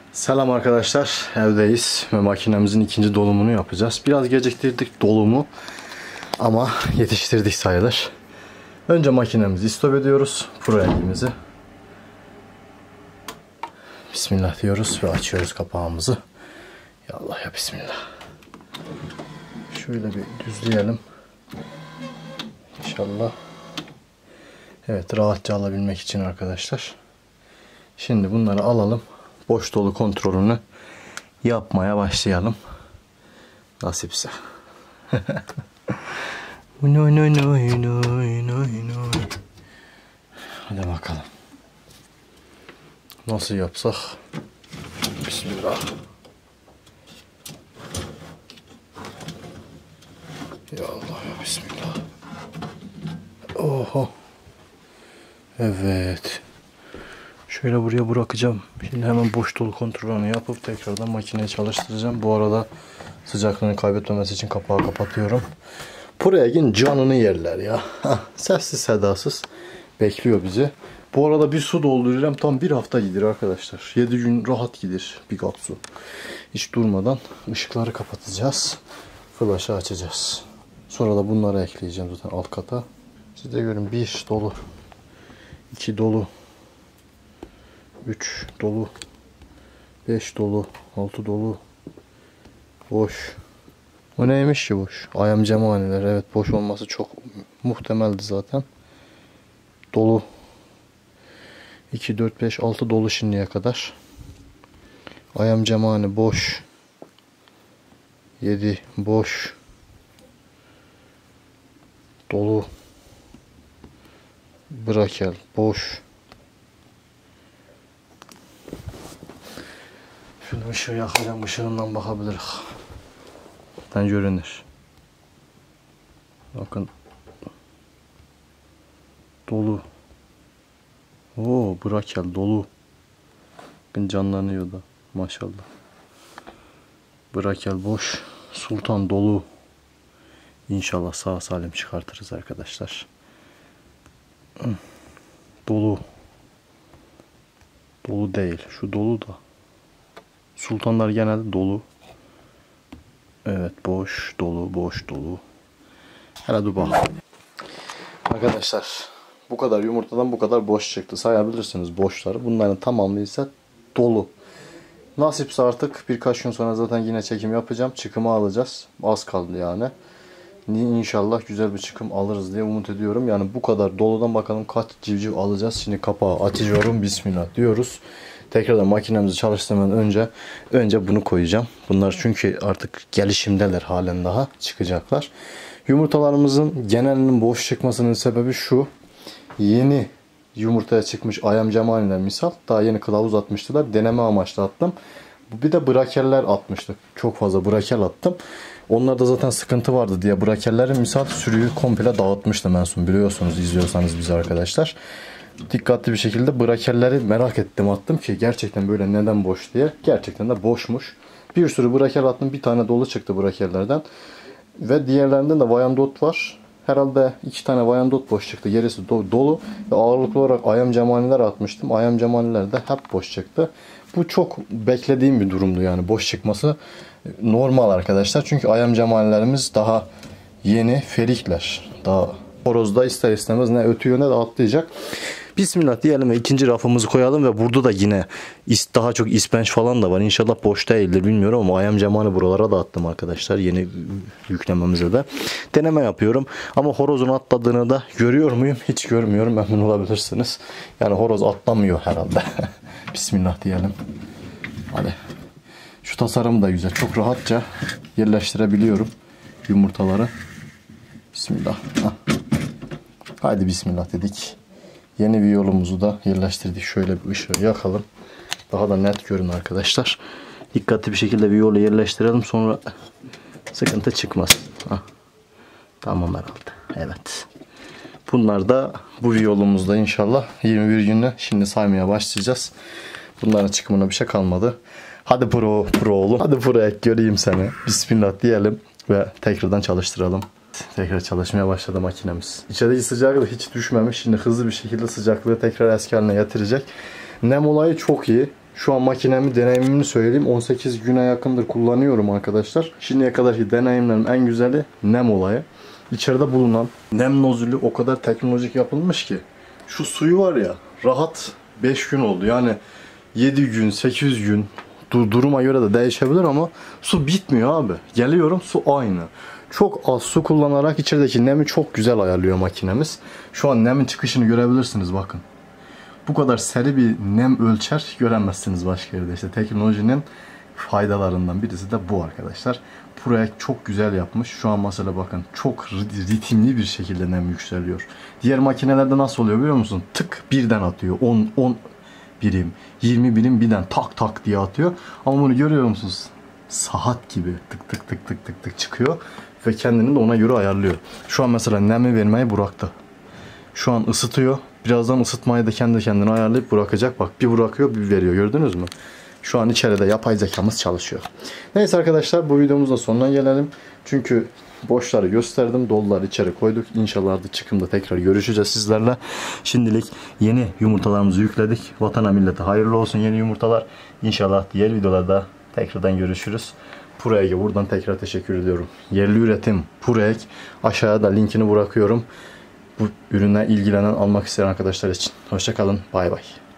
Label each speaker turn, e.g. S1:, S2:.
S1: Selam arkadaşlar, evdeyiz ve makinemizin ikinci dolumunu yapacağız. Biraz geciktirdik dolumu ama yetiştirdik sayılır. Önce makinemizi stop ediyoruz, pro elimizi. Bismillah diyoruz ve açıyoruz kapağımızı. Ya Allah ya Bismillah. Şöyle bir düzleyelim. İnşallah. Evet, rahatça alabilmek için arkadaşlar. Şimdi bunları alalım. Boş dolu kontrolünü yapmaya başlayalım. Nasipse. Hadi bakalım. Nasıl yapsak? Bismillah. Ya Allah ya Bismillah. Oho. Evet. Şöyle buraya bırakacağım. Şimdi hemen boş dolu kontrolünü yapıp tekrardan makineyi çalıştıracağım. Bu arada sıcaklığını kaybetmemesi için kapağı kapatıyorum. Pro'Eg'in canını yerler ya. Sessiz sedasız bekliyor bizi. Bu arada bir su dolduruyorum. Tam bir hafta gider arkadaşlar. 7 gün rahat gider bir kat su. Hiç durmadan ışıkları kapatacağız. Flaşı açacağız. Sonra da bunları ekleyeceğim zaten alt kata. Siz de görün, 1 dolu. 2 dolu. 3 dolu. 5 dolu. 6 dolu. Boş. O neymiş ki boş? Ayam cemaniler. Evet, boş olması çok muhtemeldi zaten. Dolu. 2, 4, 5, 6 dolu şimdiye kadar. Ayam cemani boş. 7 boş. Dolu. Brakel boş. Şunu ışığı yakacağım. Işığından bakabiliriz. Buradan görünür. Bakın. Dolu. Oo, brakel dolu. Bakın canlanıyor da. Maşallah. Brakel boş. Sultan dolu. İnşallah sağ salim çıkartırız arkadaşlar. Dolu. Dolu değil. Şu dolu da. Sultanlar genelde dolu. Evet, boş dolu, boş dolu. Hele dur bak. Arkadaşlar, bu kadar yumurtadan bu kadar boş çıktı. Sayabilirsiniz boşları. Bunların tamamı ise dolu. Nasipse artık birkaç gün sonra zaten yine çekim yapacağım. Çıkımı alacağız. Az kaldı yani. İnşallah güzel bir çıkım alırız diye umut ediyorum. Yani bu kadar doludan bakalım kaç civciv alacağız. Şimdi kapağı açıyorum. Bismillah diyoruz. Tekrardan makinemizi çalıştırmadan önce bunu koyacağım. Bunlar çünkü artık gelişimdeler, halen daha çıkacaklar. Yumurtalarımızın genelinin boş çıkmasının sebebi şu. Yeni yumurtaya çıkmış ayam cemaliler misal. Daha yeni kılavuz atmıştılar. Deneme amaçlı attım. Bir de brakeller atmıştık. Çok fazla brakel attım. Onlarda zaten sıkıntı vardı diye brakellerin misal sürüyü komple dağıtmıştım en son, biliyorsunuz, izliyorsanız bizi arkadaşlar. Dikkatli bir şekilde brakelleri merak ettim, attım ki gerçekten böyle neden boş diye. Gerçekten de boşmuş. Bir sürü brakel attım, bir tane dolu çıktı brakellerden. Ve diğerlerinden de Wyandotte var. Herhalde 2 tane Wyandotte boş çıktı. Gerisi dolu. Ve ağırlıklı olarak ayam cemaniler atmıştım. Ayam cemaniler de hep boş çıktı. Bu çok beklediğim bir durumdu yani, boş çıkması normal arkadaşlar. Çünkü ayam cemanilerimiz daha yeni, ferikler. Daha horozda ister istemez ne ötüyor ne de atlayacak. Bismillah diyelim ve ikinci rafımızı koyalım ve burada da yine daha çok ispenç falan da var. İnşallah boş değildir, bilmiyorum ama ayam cemani buralara da attım arkadaşlar. Yeni yüklememize de deneme yapıyorum. Ama horozun atladığını da görüyor muyum? Hiç görmüyorum, emin olabilirsiniz. Yani horoz atlamıyor herhalde. Bismillah diyelim. Hadi. Şu tasarım da güzel. Çok rahatça yerleştirebiliyorum yumurtaları. Bismillah. Haydi bismillah dedik. Yeni viyolumuzu da yerleştirdik. Şöyle bir ışığı yakalım. Daha da net görün arkadaşlar. Dikkatli bir şekilde viyolu yerleştirelim. Sonra sıkıntı çıkmaz. Tamam herhalde. Evet. Bunlar da bu viyolumuzda inşallah 21 günde şimdi saymaya başlayacağız. Bunların çıkımına bir şey kalmadı. Hadi pro oğlum. Hadi pro göreyim seni. Bismillah diyelim ve tekrardan çalıştıralım. Tekrar çalışmaya başladı makinemiz. İçerideki sıcaklık hiç düşmemiş. Şimdi hızlı bir şekilde sıcaklığı tekrar eski haline getirecek. Nem olayı çok iyi. Şu an makinemi, deneyimimi söyleyeyim. 18 güne yakındır kullanıyorum arkadaşlar. Şimdiye kadarki deneyimlerim en güzeli nem olayı. İçeride bulunan nem nozülü o kadar teknolojik yapılmış ki. Şu suyu var ya, rahat 5 gün oldu. Yani 7 gün, 8 gün duruma göre de değişebilir ama su bitmiyor abi. Geliyorum, su aynı. Çok az su kullanarak içerideki nemi çok güzel ayarlıyor makinemiz. Şu an nemin çıkışını görebilirsiniz, bakın. Bu kadar seri bir nem ölçer göremezsiniz başka yerde. İşte teknolojinin faydalarından birisi de bu arkadaşlar. Projekt çok güzel yapmış. Şu an mesela bakın, çok ritimli bir şekilde nem yükseliyor. Diğer makinelerde nasıl oluyor biliyor musun? Tık birden atıyor. 10 birim, 20 birim birden tak tak diye atıyor. Ama bunu görüyor musunuz? Saat gibi tık tık tık tık tık tık çıkıyor ve kendini de ona göre ayarlıyor. Şu an mesela nemi vermeyi bıraktı. Şu an ısıtıyor. Birazdan ısıtmayı da kendi kendine ayarlayıp bırakacak. Bak, bir bırakıyor, bir veriyor. Gördünüz mü? Şu an içeride yapay zekamız çalışıyor. Neyse arkadaşlar, bu videomuzun sonuna gelelim. Çünkü boşları gösterdim. Doluları içeri koyduk. İnşallah çıkımda tekrar görüşeceğiz sizlerle. Şimdilik yeni yumurtalarımızı yükledik. Vatana millete hayırlı olsun yeni yumurtalar. İnşallah diğer videolarda tekrardan görüşürüz. Purek'e buradan tekrar teşekkür ediyorum. Yerli üretim Purek. Aşağıya da linkini bırakıyorum. Bu ürünle ilgilenen, almak isteyen arkadaşlar için. Hoşça kalın. Bay bay.